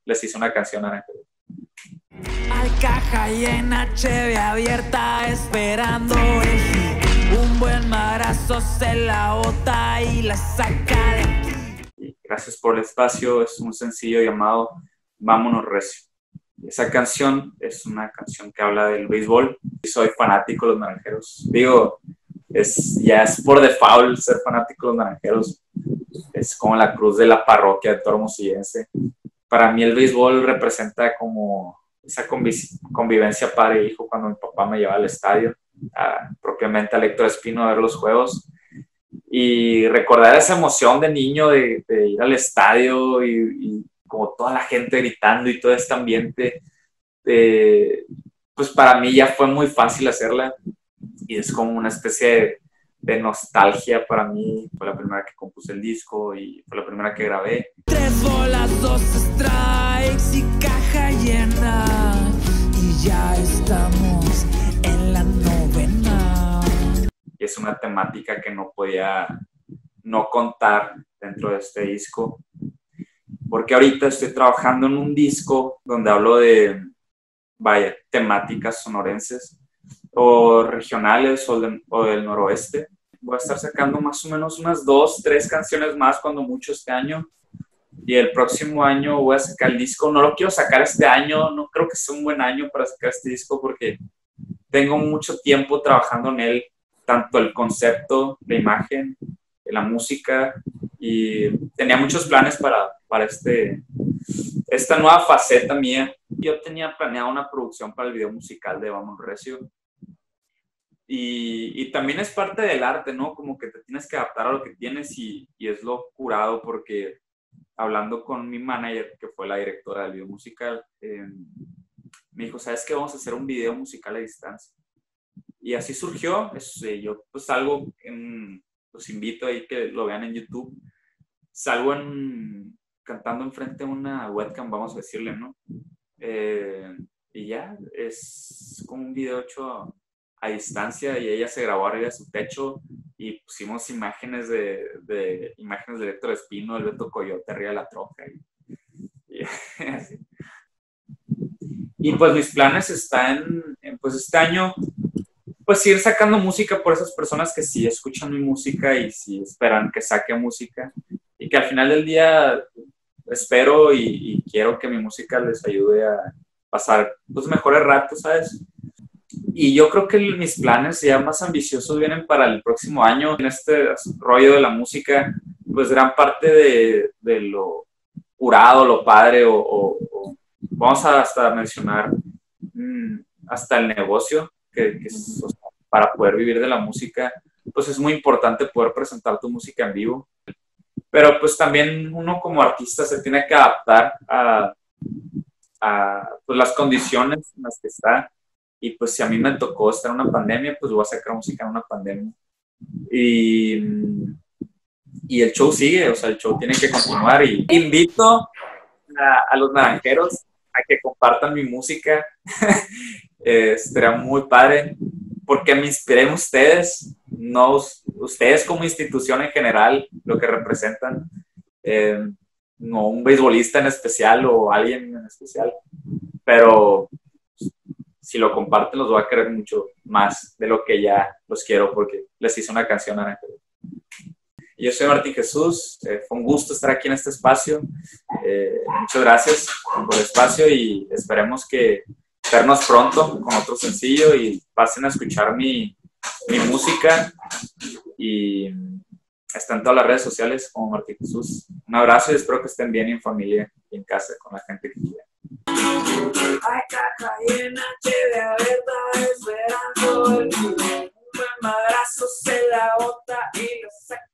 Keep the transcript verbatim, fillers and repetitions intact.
les hice una canción a Naranjeros. Al caja llena, cheve abierta, esperando el hit. Un buen madrazo se la bota y la saca de aquí. Y gracias por el espacio. Es un sencillo llamado Vámonos Recio. Esa canción es una canción que habla del béisbol. Soy fanático de los Naranjeros. Digo, es, ya es por default ser fanático de los Naranjeros. Es como la cruz de la parroquia de todo hermosillense. Para mí el béisbol representa como esa conviv- convivencia padre e hijo cuando mi papá me llevaba al estadio, a, propiamente al Héctor Espino a ver los juegos. Y recordar esa emoción de niño de, de ir al estadio y, y como toda la gente gritando y todo este ambiente, eh, pues para mí ya fue muy fácil hacerla y es como una especie de, de nostalgia para mí. Fue la primera que compuse el disco y fue la primera que grabé. Tres bolas, dos strikes y caja llena y ya estamos en la novena. Y es una temática que no podía no contar dentro de este disco, porque ahorita estoy trabajando en un disco donde hablo de, vaya, temáticas sonorenses o regionales o, de, o del noroeste. Voy a estar sacando más o menos unas dos, tres canciones más cuando mucho este año. Y el próximo año voy a sacar el disco. No lo quiero sacar este año, no creo que sea un buen año para sacar este disco porque tengo mucho tiempo trabajando en él, tanto el concepto, la imagen, la música, y tenía muchos planes para, para este, esta nueva faceta mía. Yo tenía planeado una producción para el video musical de Vámonos Recio. Y, y también es parte del arte, ¿no? Como que te tienes que adaptar a lo que tienes y, y es lo curado porque hablando con mi manager, que fue la directora del video musical, eh, me dijo, ¿sabes qué? Vamos a hacer un video musical a distancia. Y así surgió. Es, eh, yo pues salgo, en, los invito ahí que lo vean en YouTube, salgo en, cantando enfrente de una webcam, vamos a decirle, ¿no? Eh, y ya, es como un video hecho a distancia y ella se grabó arriba de su techo y pusimos imágenes de, de imágenes de Héctor Espino, el Beto Coyote arriba de la troca y, y así. Y pues mis planes están, en, pues este año, pues ir sacando música por esas personas que sí escuchan mi música y sí esperan que saque música y que al final del día espero y, y quiero que mi música les ayude a pasar los mejores ratos, ¿sabes? Y yo creo que mis planes ya más ambiciosos vienen para el próximo año. En este rollo de la música, pues gran parte de, de lo curado, lo padre, o, o, o vamos a hasta mencionar mmm, hasta el negocio, que, que es, o sea, para poder vivir de la música, pues es muy importante poder presentar tu música en vivo. Pero pues también uno como artista se tiene que adaptar a, a pues, las condiciones en las que está. Y pues si a mí me tocó estar en una pandemia, pues voy a sacar música en una pandemia. Y, y el show sigue, o sea, el show tiene que continuar. Y invito a, a los naranjeros a que compartan mi música. eh, Sería muy padre, porque me inspiré en ustedes, no ustedes como institución en general, lo que representan. Eh, no un beisbolista en especial o alguien en especial, pero si lo comparten los voy a querer mucho más de lo que ya los quiero porque les hice una canción a Naranjeros. Yo soy Martín Jesús, eh, fue un gusto estar aquí en este espacio, eh, muchas gracias por el espacio y esperemos que vernos pronto con otro sencillo y pasen a escuchar mi, mi música y está en todas las redes sociales como Martín Jesús. Un abrazo y espero que estén bien en familia y en casa con la gente que quiera. Hay caja llena, cheve abierta, esperando el hit. Un buen madrazo se la bota y lo saca.